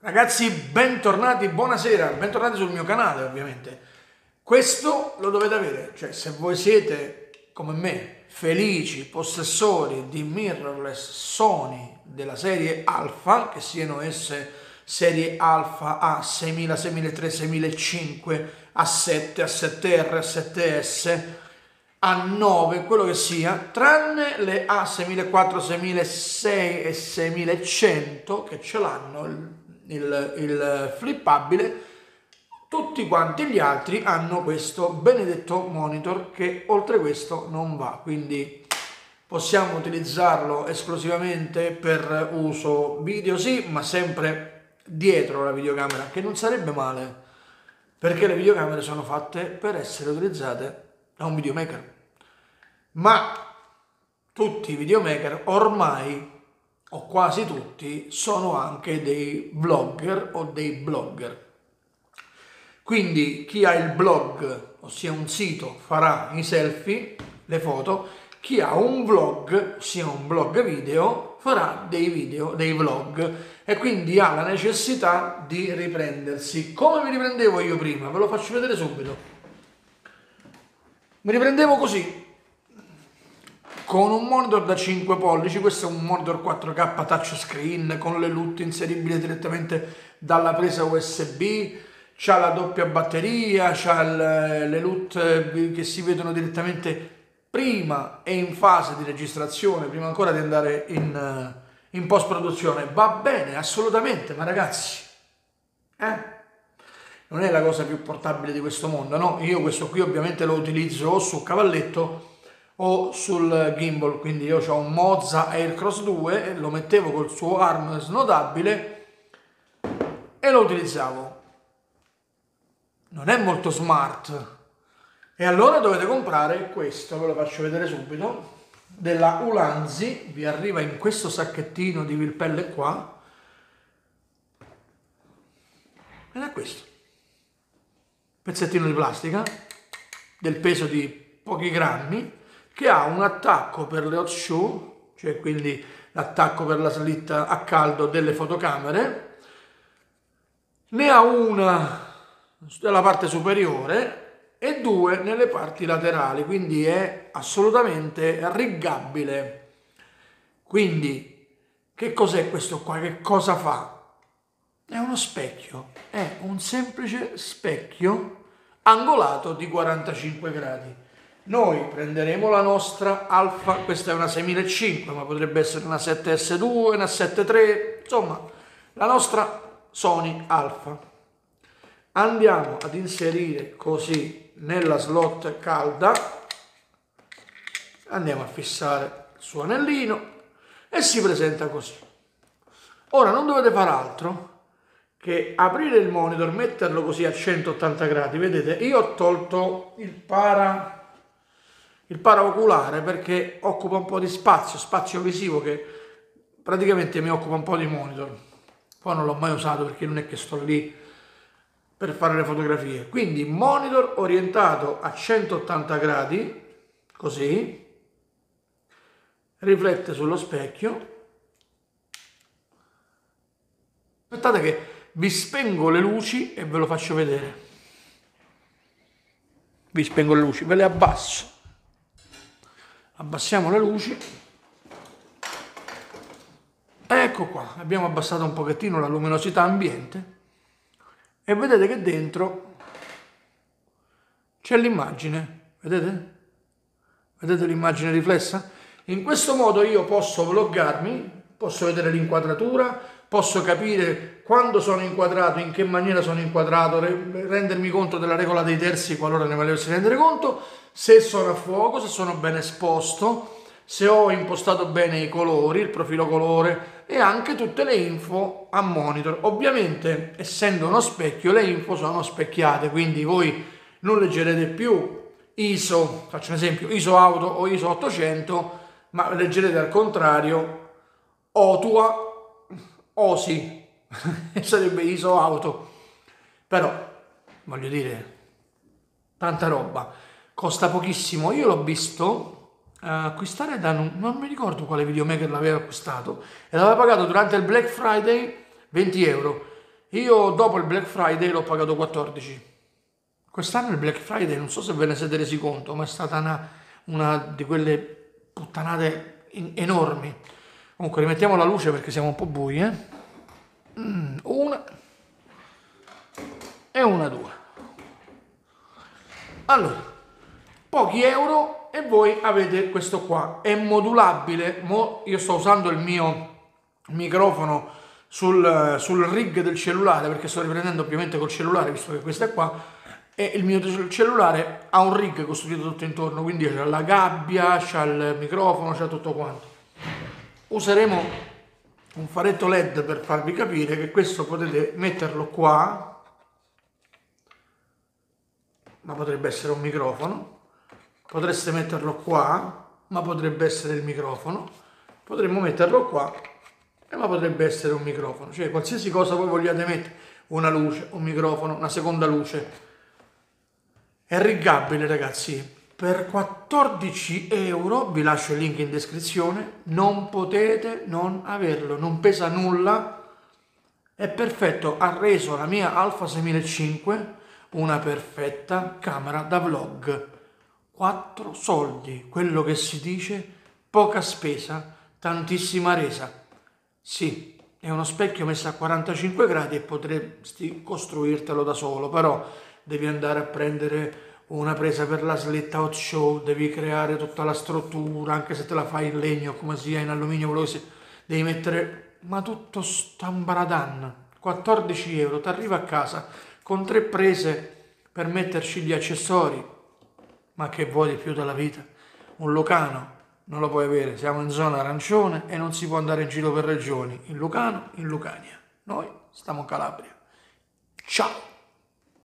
Ragazzi, bentornati, buonasera, bentornati sul mio canale ovviamente. Questo lo dovete avere, cioè se voi siete come me felici possessori di mirrorless Sony della serie Alpha, che siano esse serie Alpha A6000, 6003, 6005, A7, A7R, A7S, A9, quello che sia, tranne le A6004, 6006 e 6100 che ce l'hanno il flippabile. Tutti quanti gli altri hanno questo benedetto monitor che oltre questo non va, quindi possiamo utilizzarlo esclusivamente per uso video, sì, ma sempre dietro la videocamera, che non sarebbe male, perché le videocamere sono fatte per essere utilizzate da un videomaker, ma tutti i videomaker ormai, o quasi tutti, sono anche dei vlogger o dei blogger. Quindi chi ha il blog, ossia un sito, farà i selfie, le foto. Chi ha un vlog, ossia un blog video, farà dei video, dei vlog, e quindi ha la necessità di riprendersi. Come mi riprendevo io prima? Ve lo faccio vedere subito. Mi riprendevo così, con un monitor da 5 pollici, questo è un monitor 4K touchscreen con le LUT inseribili direttamente dalla presa USB, c'ha la doppia batteria, c'ha le LUT che si vedono direttamente prima e in fase di registrazione, prima ancora di andare in post-produzione. Va bene, assolutamente, ma ragazzi, non è la cosa più portabile di questo mondo, no? Io questo qui ovviamente lo utilizzo o su cavalletto o sul gimbal, quindi io ho un Moza Aircross 2 e lo mettevo col suo arm snodabile e lo utilizzavo. Non è molto smart, e allora dovete comprare questo, ve lo faccio vedere subito, della Ulanzi. Vi arriva in questo sacchettino di Vilpelle qua, ed è questo pezzettino di plastica del peso di pochi grammi, che ha un attacco per le hot shoe, cioè quindi l'attacco per la slitta a caldo delle fotocamere, ne ha una nella parte superiore e due nelle parti laterali, quindi è assolutamente riggabile. Quindi che cos'è questo qua? Che cosa fa? È uno specchio, è un semplice specchio angolato di 45 gradi. Noi prenderemo la nostra Alpha, questa è una 6005, ma potrebbe essere una 7S2, una 7III, insomma, la nostra Sony Alpha. Andiamo ad inserire così nella slot calda, andiamo a fissare il suo anellino e si presenta così. Ora non dovete fare altro che aprire il monitor, metterlo così a 180 gradi, vedete, io ho tolto il paraoculare perché occupa un po' di spazio visivo, che praticamente mi occupa un po' di monitor. Poi non l'ho mai usato perché non è che sto lì per fare le fotografie. Quindi monitor orientato a 180 gradi, così, riflette sullo specchio. Aspettate che vi spengo le luci e ve lo faccio vedere. Vi spengo le luci, ve le abbasso. Abbassiamo le luci, ecco qua, abbiamo abbassato un pochettino la luminosità ambiente e vedete che dentro c'è l'immagine, vedete? Vedete l'immagine riflessa? In questo modo io posso vloggarmi, posso vedere l'inquadratura, posso capire quando sono inquadrato, in che maniera sono inquadrato, rendermi conto della regola dei terzi qualora ne volessi rendere conto, se sono a fuoco, se sono ben esposto, se ho impostato bene i colori, il profilo colore e anche tutte le info a monitor. Ovviamente, essendo uno specchio, le info sono specchiate, quindi voi non leggerete più ISO, faccio un esempio, ISO auto o ISO 800, ma leggerete al contrario OTUA, OSI, sarebbe ISO auto. Però, voglio dire, tanta roba, costa pochissimo. Io l'ho visto acquistare da non mi ricordo quale videomaker l'aveva acquistato e l'aveva pagato durante il Black Friday 20 euro. Io dopo il Black Friday l'ho pagato 14. Quest'anno il Black Friday, non so se ve ne siete resi conto, ma è stata una di quelle puttanate enormi. Comunque rimettiamo la luce perché siamo un po' bui, eh? Una e una, due. Allora, pochi euro e voi avete questo qua. È modulabile. Io sto usando il mio microfono sul rig del cellulare perché sto riprendendo ovviamente col cellulare visto che questa è qua. E il mio cellulare ha un rig costruito tutto intorno, quindi c'è la gabbia, c'è il microfono, c'è tutto quanto. Useremo un faretto LED per farvi capire che questo potete metterlo qua, ma potrebbe essere un microfono, potreste metterlo qua, ma potrebbe essere il microfono, potremmo metterlo qua, ma potrebbe essere un microfono, cioè qualsiasi cosa voi vogliate mettere, una luce, un microfono, una seconda luce. È riggabile ragazzi, per 14 euro, vi lascio il link in descrizione, non potete non averlo, non pesa nulla, è perfetto, ha reso la mia Alpha 6005 una perfetta camera da vlog. 4 soldi, quello che si dice, poca spesa, tantissima resa. Sì, è uno specchio messo a 45 gradi e potresti costruirtelo da solo, però devi andare a prendere una presa per la sletta hot show, devi creare tutta la struttura, anche se te la fai in legno, come sia in alluminio, quello che sia, devi mettere, ma tutto stambaradan, 14 euro, ti arriva a casa con 3 prese per metterci gli accessori, ma che vuoi di più dalla vita? Un Lucano non lo puoi avere, siamo in zona arancione e non si può andare in giro per regioni, in Lucano, in Lucania, noi stiamo in Calabria. Ciao!